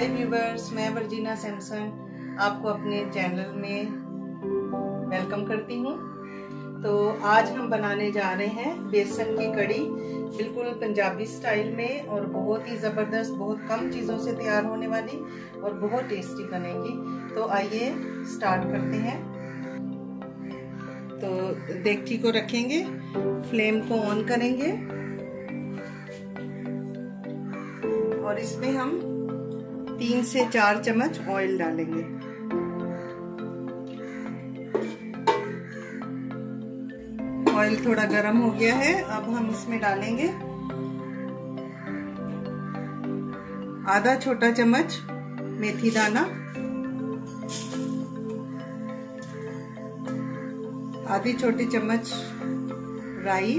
हाय viewers, मैं Virginia Samson आपको अपने चैनल में वेलकम करती हूँ। तो आज हम बनाने जा रहे हैं बेसन की कड़ी, बिल्कुल पंजाबी स्टाइल में और बहुत ही ज़बरदस्त, बहुत कम चीज़ों से तैयार होने वाली और बहुत टेस्टी बनेगी। तो आइए स्टार्ट करते हैं। तो देगची को रखेंगे, फ्लेम को ऑन करेंगे और इसमें हम 3 से 4 चम्मच ऑयल डालेंगे। ऑयल थोड़ा गर्म हो गया है, अब हम इसमें डालेंगे आधा छोटा चम्मच मेथी दाना, आधी छोटी चम्मच राई,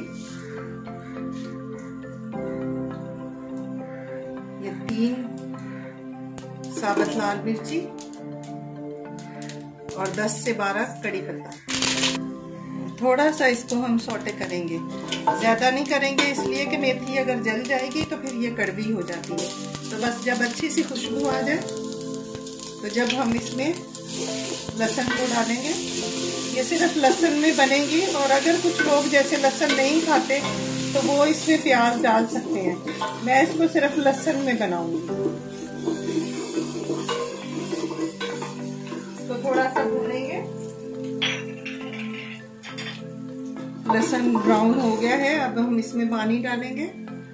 ये 3 साबुत लाल मिर्ची और 10 से 12 कड़ी पत्ता। थोड़ा सा इसको हम सौटे करेंगे, ज्यादा नहीं करेंगे इसलिए कि मेथी अगर जल जाएगी तो फिर ये कड़वी हो जाती है। तो बस जब अच्छी सी खुशबू आ जाए तो जब हम इसमें लहसुन को डालेंगे, ये सिर्फ लहसुन में बनेगी। और अगर कुछ लोग जैसे लहसुन नहीं खाते तो वो इसमें प्याज डाल सकते हैं। मैं इसको सिर्फ लहसुन में बनाऊंगी। तो थोड़ा सा भूनेंगे। लहसुन ब्राउन हो गया है, अब हम इसमें पानी डालेंगे।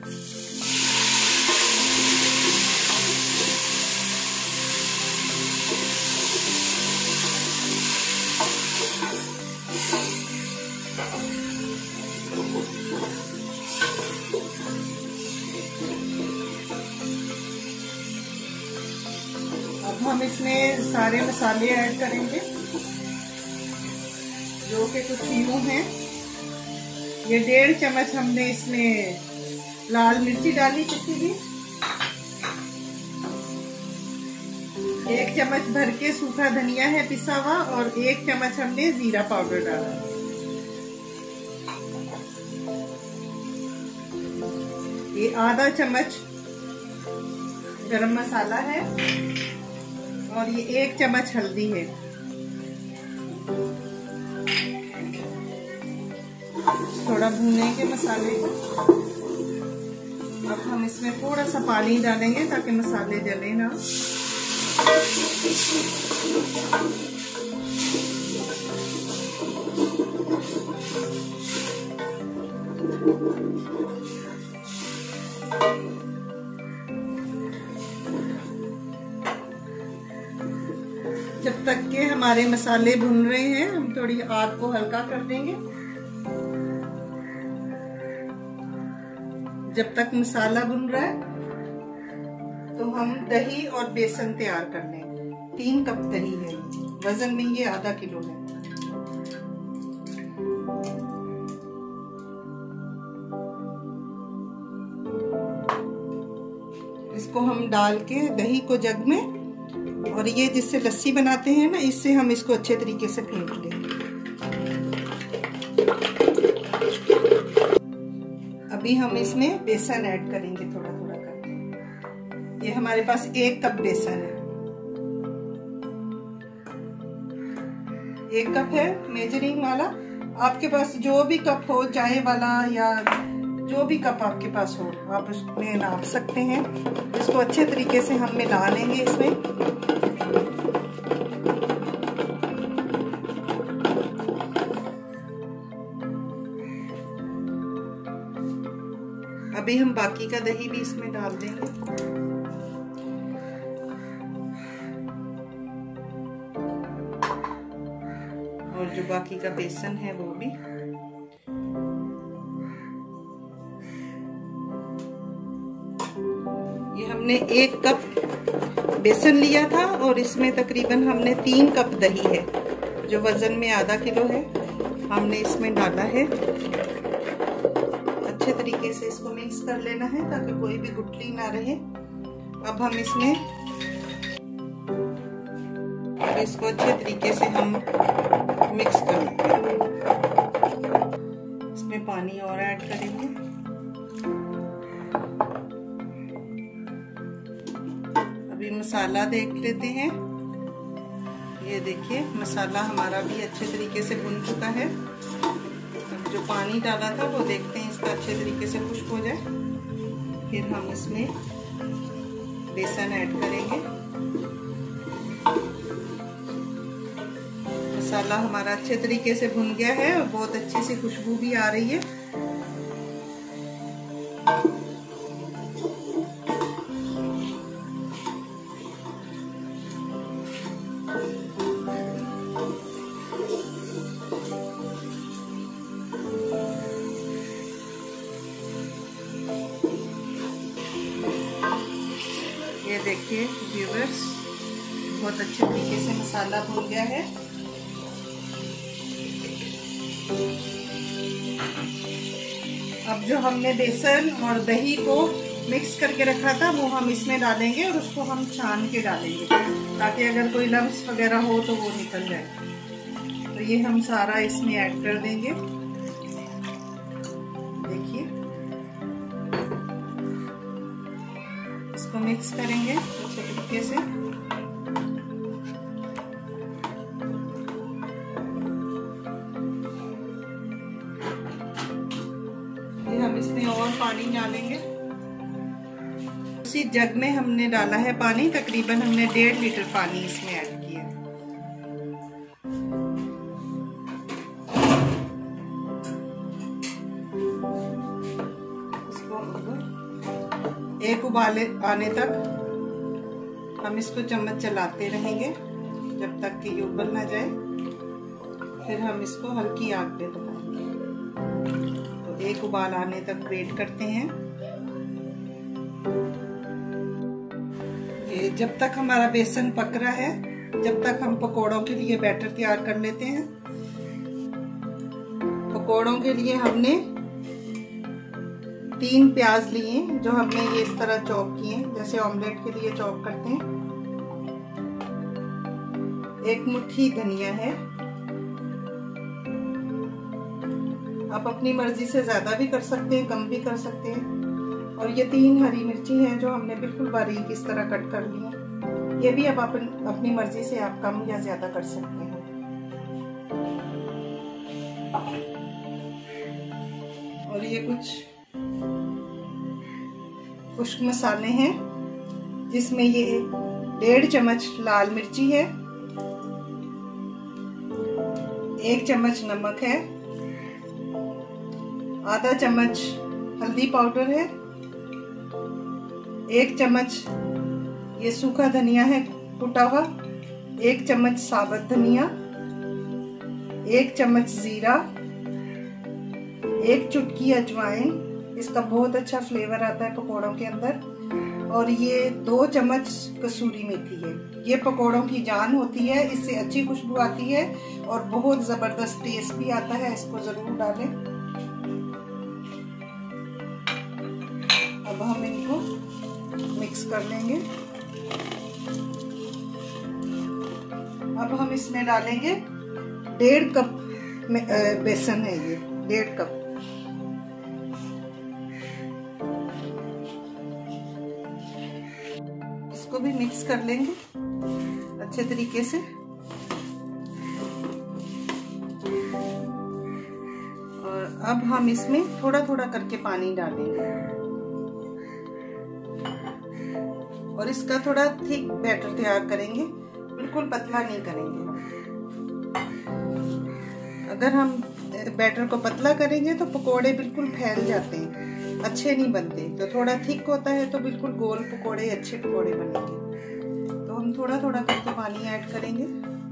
अब हम इसमें सारे मसाले ऐड करेंगे जो कि कुछ यूं हैं। ये 1.5 चम्मच हमने इसमें लाल मिर्ची डाली किसी भी, 1 चम्मच भर के सूखा धनिया है पिसा हुआ और 1 चम्मच हमने जीरा पाउडर डाला। ये आधा चम्मच गरम मसाला है और ये 1 चम्मच हल्दी है। थोड़ा भूनेंगे मसाले को। अब हम इसमें थोड़ा सा पानी डालेंगे ताकि मसाले जले ना। जब तक के हमारे मसाले भुन रहे हैं, हम थोड़ी आग को हल्का कर देंगे। जब तक मसाला भुन रहा है तो हम दही और बेसन तैयार कर लेंगे। 3 कप दही है, वजन में ये आधा किलो है। इसको हम डाल के दही को जग में, और ये जिससे लस्सी बनाते हैं ना, इससे हम इसको अच्छे तरीके से फेंट लेंगे। अभी हम इसमें बेसन ऐड करेंगे थोड़ा थोड़ा करके। ये हमारे पास 1 कप बेसन है। 1 कप है मेजरिंग वाला। आपके पास जो भी कप हो, चाय वाला या जो भी कप आपके पास हो, आप उसमें नाप सकते हैं। इसको अच्छे तरीके से हम मिला लेंगे इसमें। अभी हम बाकी का दही भी इसमें डाल देंगे। और जो बाकी का बेसन है वो भी। ये हमने 1 कप बेसन लिया था और इसमें तकरीबन हमने 3 कप दही है, जो वजन में आधा किलो है, हमने इसमें डाला है। अच्छे तरीके से इसको मिक्स कर लेना है ताकि कोई भी गुठली ना रहे। अब हम इसमें इसको अच्छे तरीके से हम मिक्स कर लेंगे। इसमें पानी और ऐड करेंगे। अभी अभी मसाला देख लेते हैं। ये देखिए मसाला हमारा भी अच्छे तरीके से भुन चुका है। अब जो पानी डाला था वो देखते हैं इसका अच्छे तरीके से खुश्क हो जाए, फिर हम इसमें बेसन ऐड करेंगे। मसाला हमारा अच्छे तरीके से भुन गया है और बहुत अच्छी सी खुशबू भी आ रही है। ये देखिए व्यूअर्स, बहुत अच्छे तरीके से मसाला भुन गया है। अब जो हमने बेसन और दही को मिक्स करके रखा था वो हम इसमें डालेंगे और उसको हम छान के डालेंगे ताकि अगर कोई लम्स वगैरह हो तो वो निकल जाए। तो ये हम सारा इसमें ऐड कर देंगे। देखिए इसको मिक्स करेंगे अच्छे तरीके से। हम इसमें और पानी डालेंगे। उसी जग में हमने डाला है पानी, तकरीबन हमने 1.5 लीटर पानी इसमें ऐड किया। इसको एक उबाले आने तक हम इसको चम्मच चलाते रहेंगे जब तक कि ये उबल ना जाए। फिर हम इसको हल्की आग पे पकाएंगे। एक उबाल आने तक वेट करते हैं। ये जब तक हमारा बेसन पक रहा है, जब तक हम पकोड़ों के लिए बैटर तैयार कर लेते हैं। पकोड़ों के लिए हमने 3 प्याज लिए जो हमने ये इस तरह चॉप किए जैसे ऑमलेट के लिए चॉप करते हैं। 1 मुट्ठी धनिया है। आप अपनी मर्जी से ज्यादा भी कर सकते हैं, कम भी कर सकते हैं। और ये 3 हरी मिर्ची हैं जो हमने बिल्कुल बारीक इस तरह कट कर ली है। ये भी अब अपनी मर्जी से आप कम या ज्यादा कर सकते हैं। और ये कुछ खुश्क मसाले हैं जिसमें ये 1.5 चम्मच लाल मिर्ची है, 1 चम्मच नमक है, आधा चम्मच हल्दी पाउडर है, 1 चम्मच ये सूखा धनिया है कुटा हुआ, 1 चम्मच साबुत धनिया, 1 चम्मच जीरा, 1 चुटकी अजवाइन। इसका बहुत अच्छा फ्लेवर आता है पकोड़ों के अंदर। और ये 2 चम्मच कसूरी मेथी है। ये पकोड़ों की जान होती है, इससे अच्छी खुशबू आती है और बहुत जबरदस्त टेस्ट भी आता है। इसको जरूर डालें। अब हम इनको मिक्स कर लेंगे। अब हम इसमें डालेंगे 1.5 कप बेसन है, ये 1.5 कप। इसको भी मिक्स कर लेंगे अच्छे तरीके से। और अब हम इसमें थोड़ा थोड़ा करके पानी डालेंगे और इसका थोड़ा थिक बैटर तैयार करेंगे, बिल्कुल पतला नहीं करेंगे हम। अगर हम बैटर को पतला करेंगे तो पकोड़े बिल्कुल फैल जाते हैं, अच्छे नहीं बनते। तो थोड़ा थिक होता है तो बिल्कुल गोल पकोड़े, अच्छे पकोड़े बनेंगे। तो हम थोड़ा थोड़ा करके पानी ऐड करेंगे।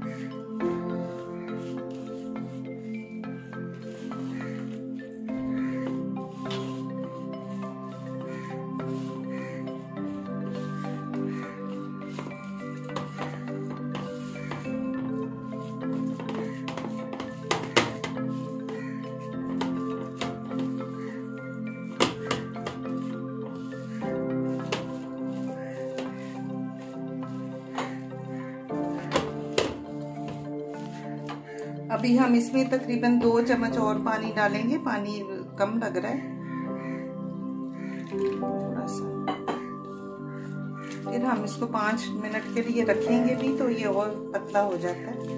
अभी हम इसमें तकरीबन 2 चम्मच और पानी डालेंगे। पानी कम लग रहा है थोड़ा सा। फिर हम इसको 5 मिनट के लिए रखेंगे भी तो ये और पतला हो जाता है।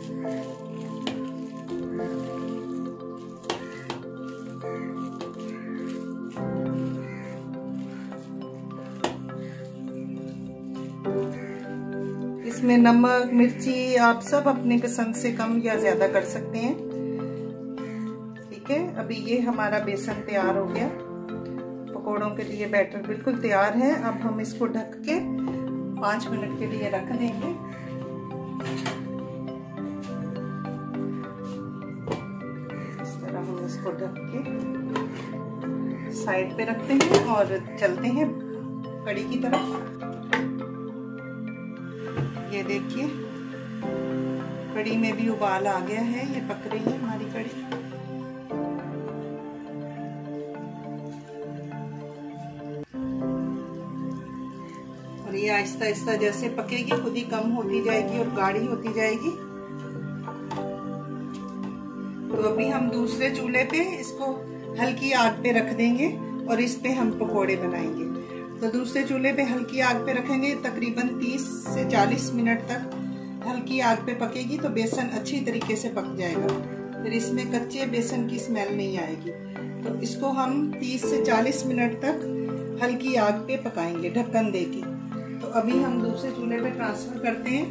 इसमें नमक मिर्ची आप सब अपनी पसंद से कम या ज्यादा कर सकते हैं। ठीक है, अभी ये हमारा बेसन तैयार हो गया, पकोड़ों के लिए बैटर बिल्कुल तैयार है। अब हम इसको ढक के 5 मिनट के लिए रख देंगे। इस तरह हम इसको ढक के साइड पे रखते हैं और चलते हैं कड़ी की तरफ। ये देखिए कड़ी में भी उबाल आ गया है, ये पक रही है हमारी कड़ी। और ये आहिस्ता आहिस्ता जैसे पकेगी खुद ही कम होती जाएगी और गाढ़ी होती जाएगी। तो अभी हम दूसरे चूल्हे पे इसको हल्की आग पे रख देंगे और इस पे हम पकोड़े बनाएंगे। तो दूसरे चूल्हे पे हल्की आग पे रखेंगे, तकरीबन 30 से 40 मिनट तक हल्की आग पे पकेगी तो बेसन अच्छी तरीके से पक जाएगा, फिर इसमें कच्चे बेसन की स्मेल नहीं आएगी। तो इसको हम 30 से 40 मिनट तक हल्की आग पे पकाएंगे ढक्कन देके। तो अभी हम दूसरे चूल्हे पे ट्रांसफर करते हैं।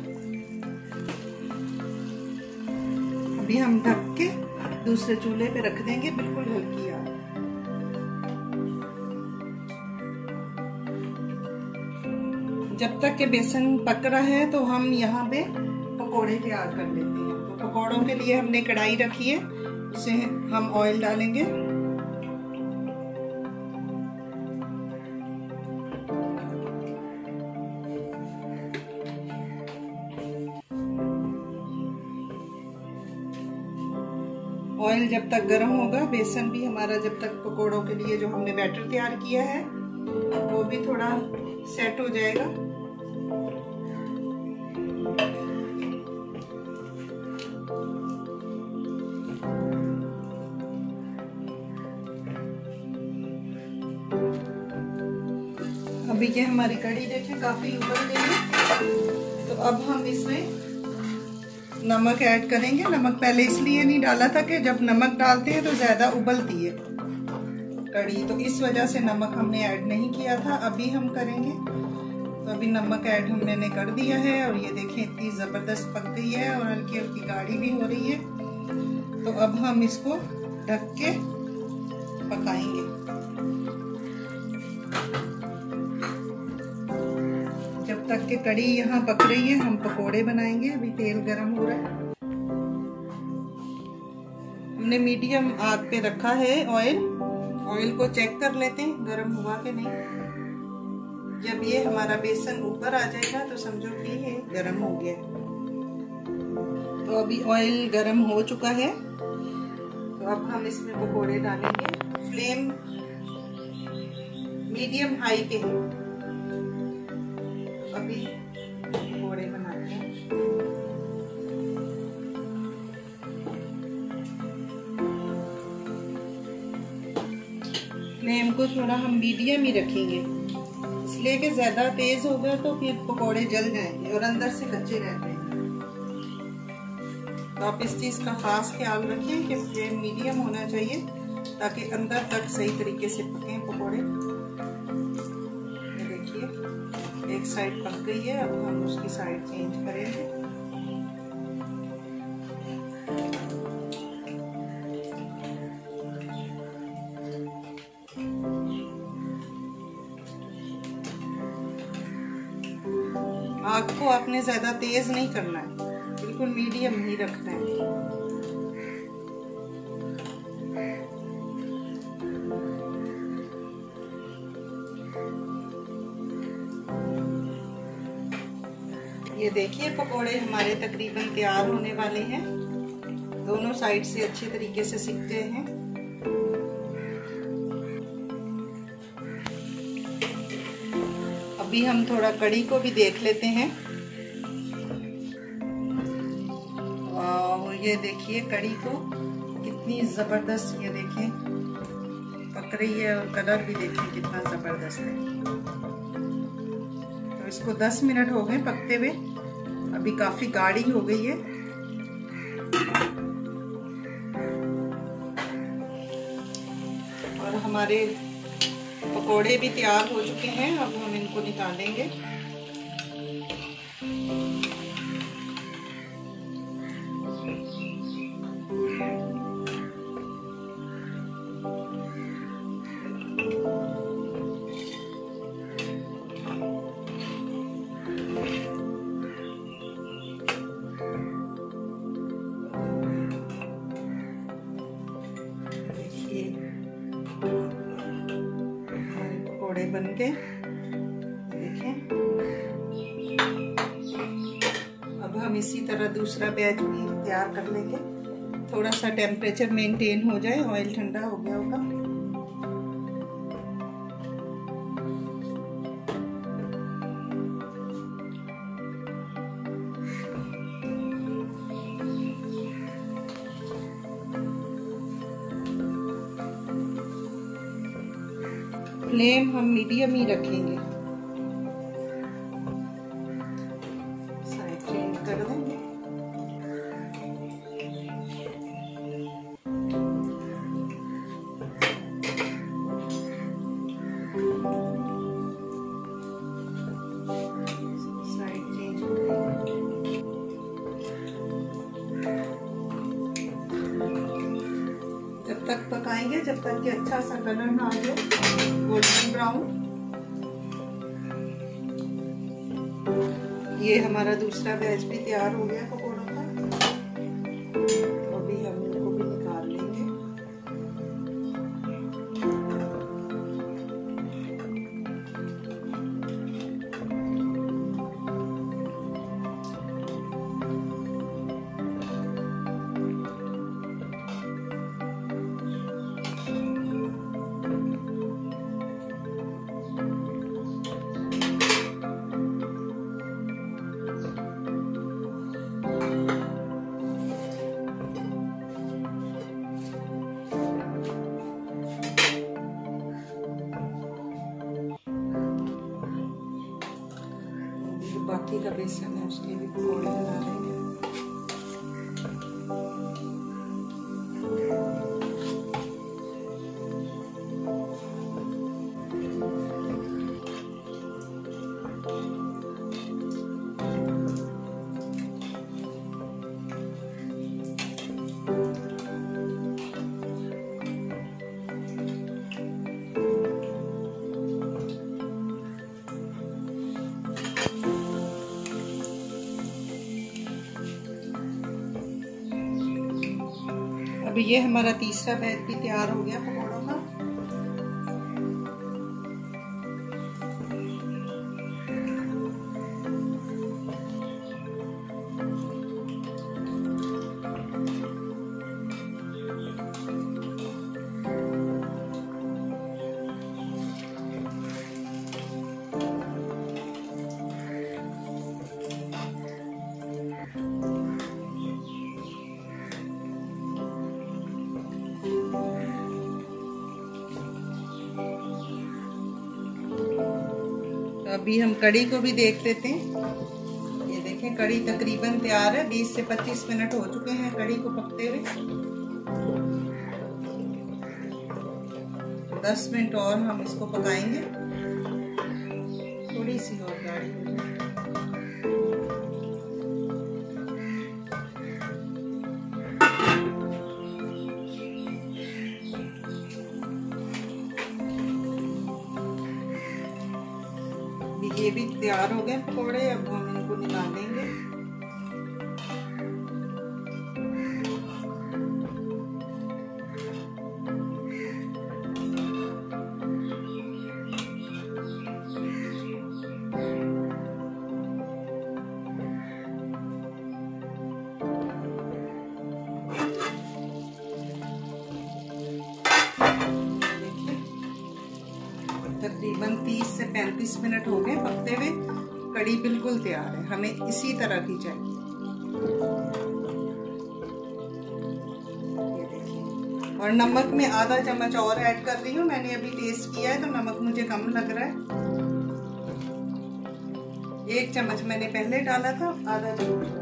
अभी हम ढक के दूसरे चूल्हे पे रख देंगे बिल्कुल हल्की आग। जब तक के बेसन पक रहा है तो हम यहाँ पे पकोड़े तैयार कर लेते हैं। तो पकोड़ों के लिए हमने कढ़ाई रखी है, उसे हम ऑयल डालेंगे। ऑयल जब तक गर्म होगा, बेसन भी हमारा जब तक पकोड़ों के लिए जो हमने बैटर तैयार किया है वो भी थोड़ा सेट हो जाएगा। अभी ये हमारी कढ़ी देखें काफी उबल गई है। तो अब हम इसमें नमक ऐड करेंगे। नमक पहले इसलिए नहीं डाला था कि जब नमक डालते हैं तो ज्यादा उबलती है कढ़ी, तो इस वजह से नमक हमने ऐड नहीं किया था, अभी हम करेंगे। तो अभी नमक ऐड हमने कर दिया है और ये देखें इतनी जबरदस्त पक गई है और हल्की हल्की गाढ़ी भी हो रही है। तो अब हम इसको ढक के पकाएंगे। जब तक कि कढ़ी यहाँ पक रही है हम पकोड़े बनाएंगे। अभी तेल गरम हो रहा है, हमने मीडियम आग पे रखा है ऑयल को चेक कर लेते हैं गरम हुआ कि नहीं। जब ये हमारा बेसन ऊपर आ जाएगा तो समझो कि ये गरम हो गया। तो अभी ऑयल गरम हो चुका है, तो अब हम इसमें पकोड़े डालेंगे। फ्लेम मीडियम हाई पे है। अभी पकोड़े बनाते हैं। फ्लेम को थोड़ा हम मीडियम ही रखेंगे, इसलिए कि ज्यादा तेज होगा तो फिर पकोड़े जल जाएंगे और अंदर से कच्चे रह जाएंगे। तो आप इस चीज का खास ख्याल रखें कि फ्लेम मीडियम होना चाहिए ताकि अंदर तक सही तरीके से पके पकोड़े। ये देखिए एक साइड पक गई है, अब हम उसकी साइड चेंज करेंगे। आग को आपने ज्यादा तेज नहीं करना है, बिल्कुल मीडियम ही रखना है। ये देखिए पकोड़े हमारे तकरीबन तैयार होने वाले हैं। दोनों साइड से अच्छे तरीके से सिक गए हैं। अभी हम थोड़ा कड़ी को भी देख लेते हैं। और ये देखिए कड़ी को कितनी जबरदस्त, ये देखें पक रही है और कलर भी देखें कितना जबरदस्त है। तो अब इसको 10 मिनट हो गए पकते हुए, अभी काफी गाढ़ी हो गई है। और हमारे पकोड़े भी तैयार हो चुके हैं, अब हम इनको निकालेंगे। पकोड़े बन के देखें। अब हम इसी तरह दूसरा बैच भी तैयार कर लेंगे। थोड़ा सा टेम्परेचर मेंटेन हो जाए, ऑयल ठंडा हो गया होगा। फ्लेम हम मीडियम ही रखेंगे। साइड चेंज कर देंगे। साइड चेंज करेंगे। जब तक पकाएंगे जब तक कि अच्छा सा कलर ना आ जाए, गोल्डन ब्राउन। ये हमारा दूसरा बैच भी तैयार हो गया पकौड़ों का। अभी हम इनको भी निकाल लेंगे। बाकी का बेसन है उसके भी पकौड़े बना लेंगे। अभी ये हमारा तीसरा बैच भी तैयार हो गया पकौड़ों का। तो अभी हम कड़ी को भी देख लेते हैं। ये देखें कड़ी तकरीबन तैयार है। 20 से 25 मिनट हो चुके हैं कड़ी को पकते हुए। 10 मिनट और हम इसको पकाएंगे, थोड़ी सी और गाढ़ी हो जाए। ये भी तैयार हो गए पकौड़े, अब हम इनको निकालेंगे। तकरीबन 30 से 35 मिनट हो गए पकते हुए। कड़ी बिल्कुल तैयार है, हमें इसी तरह की चाहिए। ये देखिए, और नमक में आधा चम्मच और ऐड कर रही हूँ। मैंने अभी टेस्ट किया है तो नमक मुझे कम लग रहा है। 1 चम्मच मैंने पहले डाला था, आधा चम्मच।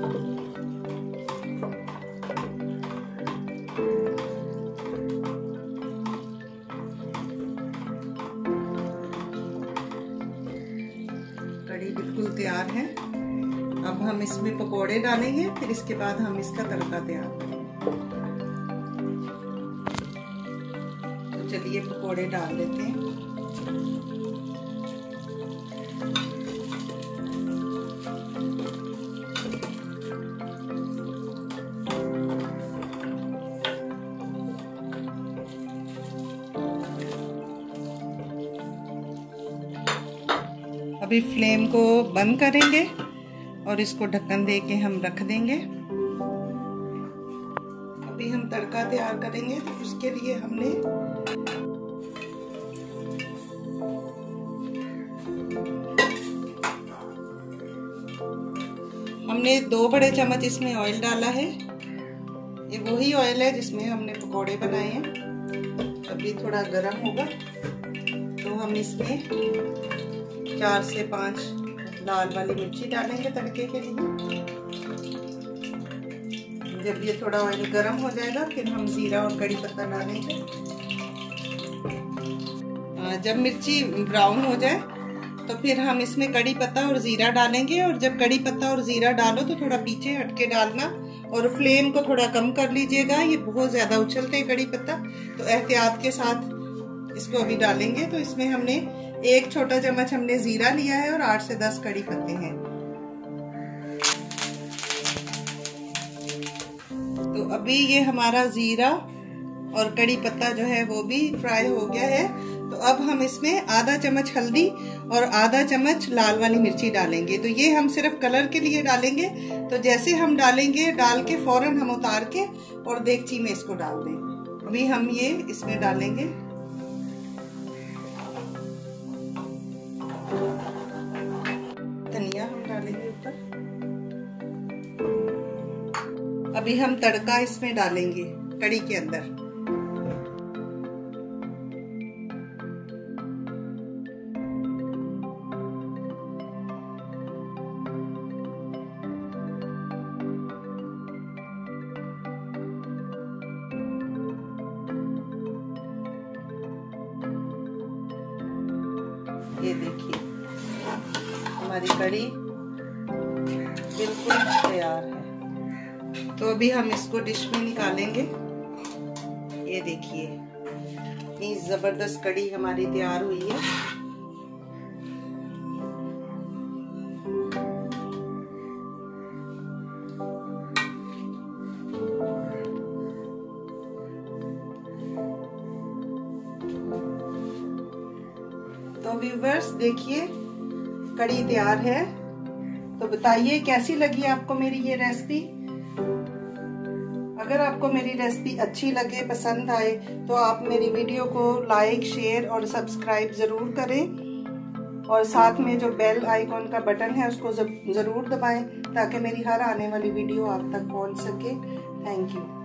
कड़ी बिल्कुल तैयार है। अब हम इसमें पकोड़े डालेंगे, फिर इसके बाद हम इसका तड़का तैयार करेंगे। तो चलिए पकोड़े डाल देते हैं। अभी फ्लेम को बंद करेंगे और इसको ढक्कन दे के हम रख देंगे। अभी हम तड़का तैयार करेंगे, तो उसके लिए हमने 2 बड़े चम्मच इसमें ऑयल डाला है। ये वही ऑयल है जिसमें हमने पकोड़े बनाए हैं। अभी थोड़ा गरम होगा तो हम इसमें 4 से 5 लाल वाली मिर्ची डालेंगे तड़के के लिए। जब ये थोड़ा ऑयल गर्म हो जाएगा फिर हम जीरा और कड़ी पत्ता डालेंगे। जब मिर्ची ब्राउन हो जाए तो फिर हम इसमें कड़ी पत्ता और जीरा डालेंगे। और जब कड़ी पत्ता और जीरा डालो तो थोड़ा पीछे हटके डालना और फ्लेम को थोड़ा कम कर लीजिएगा। ये बहुत ज्यादा उछलते हैं कड़ी पत्ता, तो एहतियात के साथ इसको अभी डालेंगे। तो इसमें हमने 1 छोटा चम्मच हमने जीरा लिया है और 8 से 10 कड़ी पत्ते हैं। तो अभी ये हमारा जीरा और कड़ी पत्ता जो है वो भी फ्राई हो गया है। तो अब हम इसमें आधा चम्मच हल्दी और आधा चम्मच लाल वाली मिर्ची डालेंगे। तो ये हम सिर्फ कलर के लिए डालेंगे। तो जैसे हम डालेंगे, डाल के फौरन हम उतार के और देगची में इसको डाल दें। अभी हम ये इसमें डालेंगे। धनिया हम डालेंगे ऊपर। अभी हम तड़का इसमें डालेंगे कड़ी के अंदर। ये देखिए हमारी कड़ी बिल्कुल तैयार है। तो अभी हम इसको डिश में निकालेंगे। ये देखिए इतनी जबरदस्त कड़ी हमारी तैयार हुई है। तो व्यूअर्स देखिए कड़ी तैयार है। तो बताइए कैसी लगी आपको मेरी ये रेसिपी। अगर आपको मेरी रेसिपी अच्छी लगे, पसंद आए, तो आप मेरी वीडियो को लाइक, शेयर और सब्सक्राइब जरूर करें। और साथ में जो बेल आइकॉन का बटन है उसको जरूर दबाएं ताकि मेरी हर आने वाली वीडियो आप तक पहुंच सके। Thank you.